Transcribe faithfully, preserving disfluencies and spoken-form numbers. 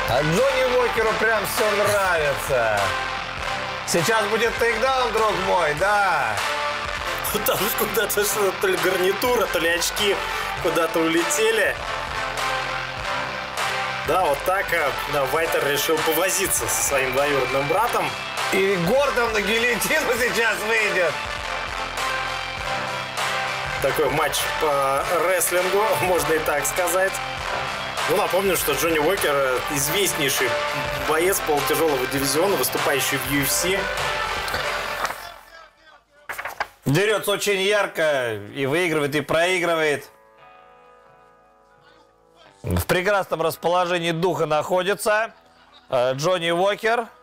А Джонни Уокеру прям все нравится. Сейчас будет тейкдаун, друг мой, да. Там куда-то что-то, то ли гарнитура, то ли очки куда-то улетели. Да, вот так да, Вайтер решил повозиться со своим двоюродным братом. И Гордон на гильотину сейчас выйдет. Такой матч по рестлингу, можно и так сказать. Ну, напомню, что Джонни Уокер известнейший боец полутяжелого дивизиона, выступающий в ю эф си. Дерется очень ярко, и выигрывает, и проигрывает. В прекрасном расположении духа находится Джонни Уокер.